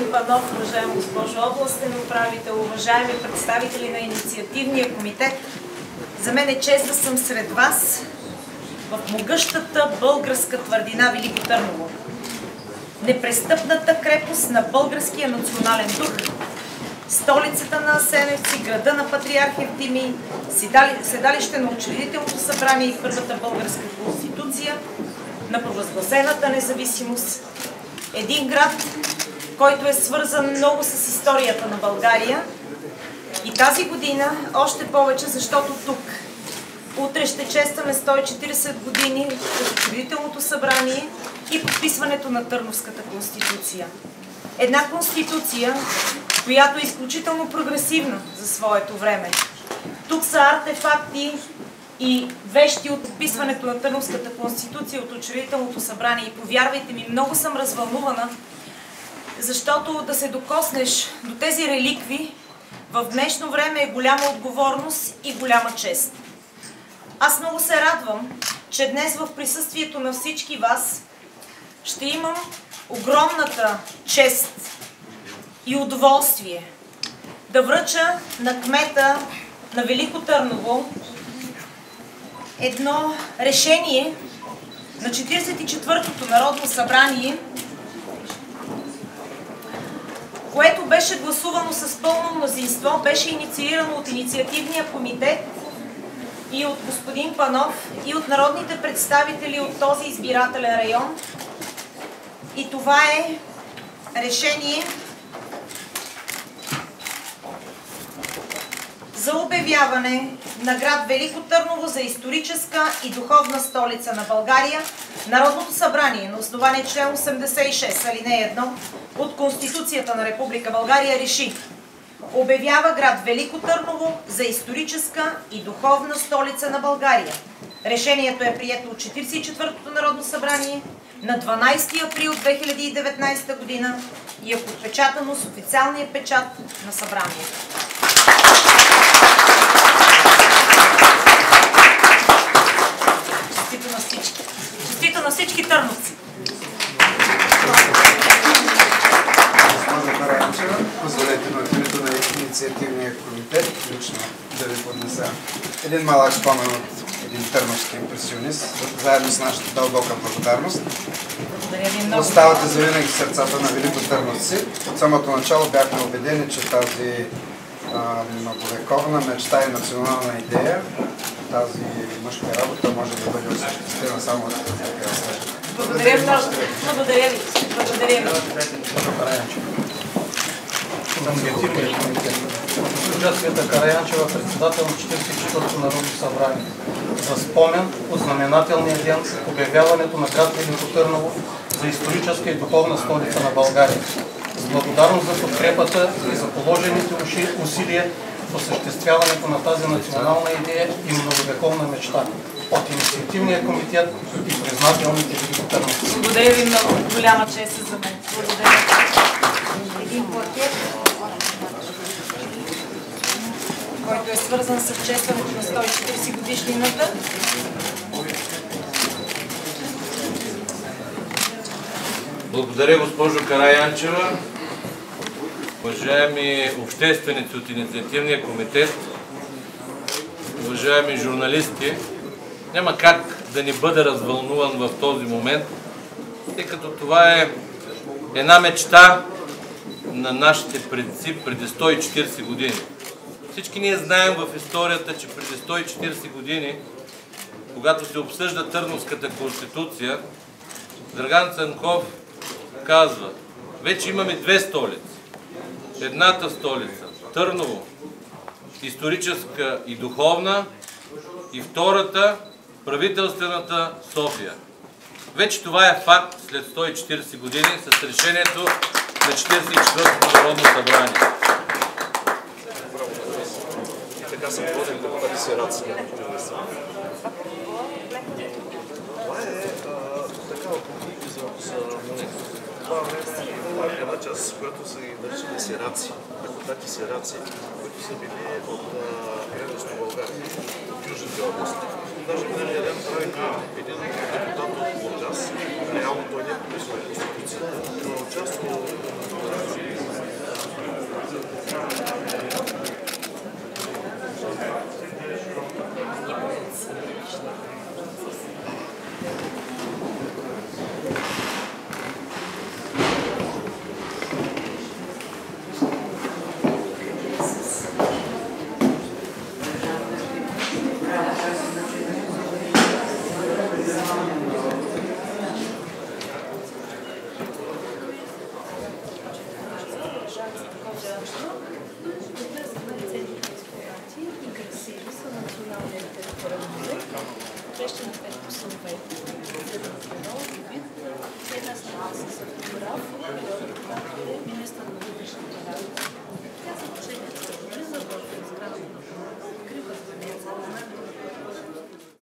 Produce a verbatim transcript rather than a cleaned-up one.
господин Панов, уважаема госпожо областен управител, уважаеми представители на инициативния комитет. За мен е чест да съм сред вас в могъщата българска твърдина Велико Търново. Непрестъпната крепост на българския национален дух, столицата на Асеневци, града на патриарх Евтимий, седалище на Учредителното събрание и първата българска конституция, на провъзгласената независимост. Един град, който е свързан много с историята на България и тази година още повече, защото тук утре ще честваме сто и четиридесет години от Учредителното събрание и подписването на Търновската конституция. Една конституция, която е изключително прогресивна за своето време. Тук са артефакти и вещи от подписването на Търновската конституция от Учредителното събрание. И повярвайте ми, много съм развълнувана, защото да се докоснеш до тези реликви в днешно време е голяма отговорност и голяма чест. Аз много се радвам, че днес в присъствието на всички вас ще имам огромната чест и удоволствие да връча на кмета на Велико Търново едно решение на четиридесет и четвъртото Народно събрание, което беше гласувано с пълно мнозинство, беше инициирано от инициативния комитет и от господин Панов, и от народните представители от този избирателен район. И това е решение за обявяване на град Велико Търново за историческа и духовна столица на България. Народното събрание на основание член осемдесет и шест, алинея едно от Конституцията на Република България реши: обявява град Велико Търново за историческа и духовна столица на България. Решението е прието от четиридесет и четвъртото Народно събрание на дванадесети април две хиляди и деветнадесета година и е подпечатано с официалния печат на събранието. Честито на всички. Честито на всички търновци. Госпожо Караянчева, позволете ми от името на инициативния комитет лично да ви поднеса един малък спомен от един търновски импресионист, заедно с нашата дълбока благодарност. Благодаря ви много. Оставате завинаги в сърцата на велико търновци. От самото начало бяхме убедени, че тази а, многовековна мечта и национална идея, тази мъжка работа може да бъде осъществена само от такава среща. Благодаря много. Благодаря ви. Благодаря ви. Госпожа Света Караянчева, председател на четиридесет и четвъртото Народно събрание, за спомен от знаменателния ден обявяването на град Велико Търново за историческа и духовна столица на България. С благодарност за подкрепата и за положените усилия в осъществяването на тази национална идея и многовековна мечта от инициативния комитет и признателните великотърновци. Благодаря ви много. Голяма чест за мен. Благодаря. Един плакет, който е свързан с честването на сто и четиридесет годишнината. Благодаря, госпожо Караянчева. Уважаеми общественици от инициативния комитет, уважаеми журналисти, няма как да не бъда развълнуван в този момент, тъй като това е една мечта на нашите предци преди сто и четиридесет години. Всички ние знаем в историята, че преди сто и четиридесет години, когато се обсъжда Търновската конституция, Драган Цанков казва: вече имаме две столици. Едната столица Търново, историческа и духовна, и втората правителствената София. Вече това е факт след сто и четиридесет години с решението на четиридесет и четвъртото Народно събрание. И така се водим като тази сирация. Това е така от книги за монети. Това е една част, която се нарича сираци, депутати сираци, които са били от Кренесно България, от Южните области. Даже миналия ден правихме един депутат от Бургас, реално той не е подписал Конституцията, но е участвал в Една страна с фотограф,